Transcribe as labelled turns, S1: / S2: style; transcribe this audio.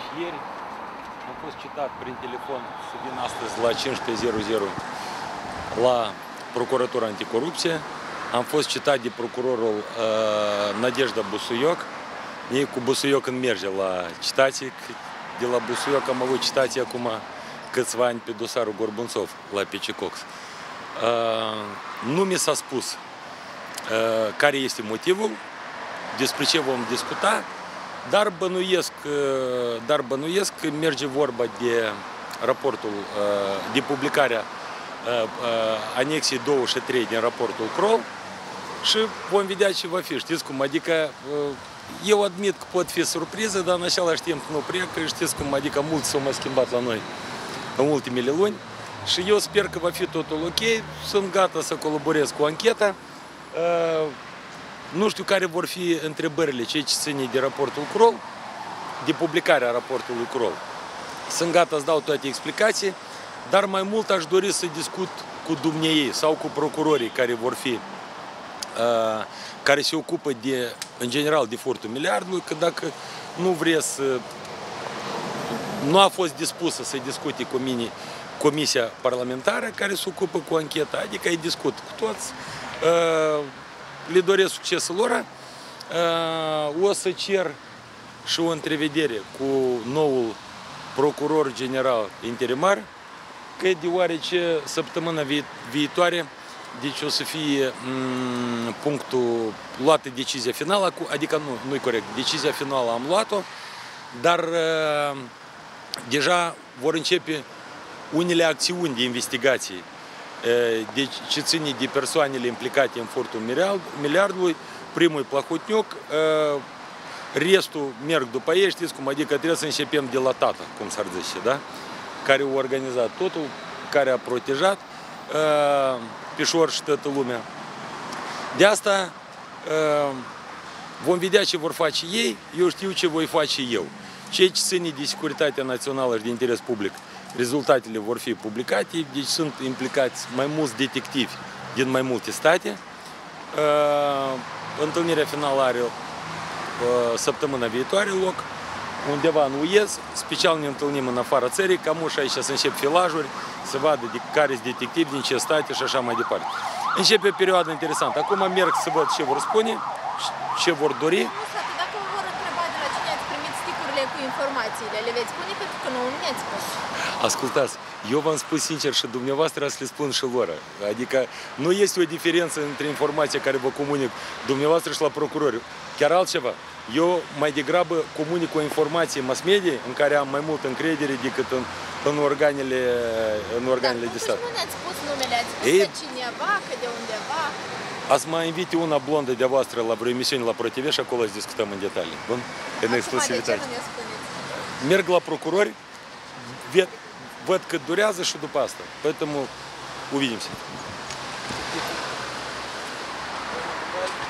S1: ieri, am fost citat prin telefon să vin astăzi la 15:00 la Procuratura Anticorupție. Am fost citat de procurorul Nadejda Busuioc. Ei cu Busuioc îmi merge la citații. De la Busuioc am avut citații acum câțiva ani pe dosarul Gorbunțov la PC Cox. Nu mi s-a spus care este motivul, despre ce vom discuta, dar bănuiesc că merge vorba de raportul, de publicarea anexei 2 și 3 din raportul Kroll și vom vedea ce va fi. Știți cum? Adică eu admit că pot fi surprize, dar în același timp nu prea, că știți cum? Adică mult s-au mai schimbat la noi în ultimele luni și eu sper că va fi totul ok. Sunt gata să colaborez cu ancheta. Nu știu care vor fi întrebările, ce ține de raportul Kroll, de publicarea raportului Kroll. Sunt gata să dau toate explicații, dar mai mult aș dori să discut cu dumneiei sau cu procurorii care vor fi, care se ocupă de, în general, de furtul miliardului, că dacă nu vreți să, nu a fost dispusă să discute cu mine comisia parlamentară care se ocupă cu ancheta, adică îi discut cu toți, le doresc succesul lor, o să cer și o întrevedere cu noul procuror general interimar, că deoarece săptămâna viitoare, deci o să fie punctul, luată decizia finală, adică nu-i corect, decizia finală am luat-o, dar deja vor începe unele acțiuni de investigație, deci ce ține de persoanele implicate în furtul miliardului. Primul e Plahotniuc, restul merg după ei, știți cum, adică trebuie să începem de la tată, cum s-ar zice, da? Care a organizat totul, care a protejat Pișor și toată lumea. De asta vom vedea ce vor face ei, eu știu ce voi face eu. Ceea ce ține de securitatea națională și de interes public, rezultatele vor fi publicate, deci sunt implicați mai mulți detectivi din mai multe state. Întâlnirea finală are săptămâna viitoare loc, undeva în UEZ, special ne întâlnim în afara țării, cam și aici să încep filajuri, să vadă de care sunt detectivi, din ce state și așa mai departe. Începe o perioadă interesantă. Acum merg să văd ce vor spune, ce vor dori.
S2: Dacă vă vor întreba de la cine ați primit sticurile cu informațiile, le veți spune pentru că nu ne-ați spus.
S1: Ascultați, eu v-am spus sincer și dumneavoastră să le spun și lor. Adică nu este o diferență între informația care vă comunic dumneavoastră și la procurori. Chiar altceva. Eu mai degrabă comunic o informație mass media în care am mai multă încredere decât în organele de stat.
S2: Nu ne-ați spus numele, ați spus că cineva, că de undeva.
S1: Ați mai invite una blondă de voastră la vreo emisiune la ProTV și acolo să discutăm în detalii. Bun? În exclusivitate. Merg la procurori, văd cât durează și după asta. Поэтому увидимся.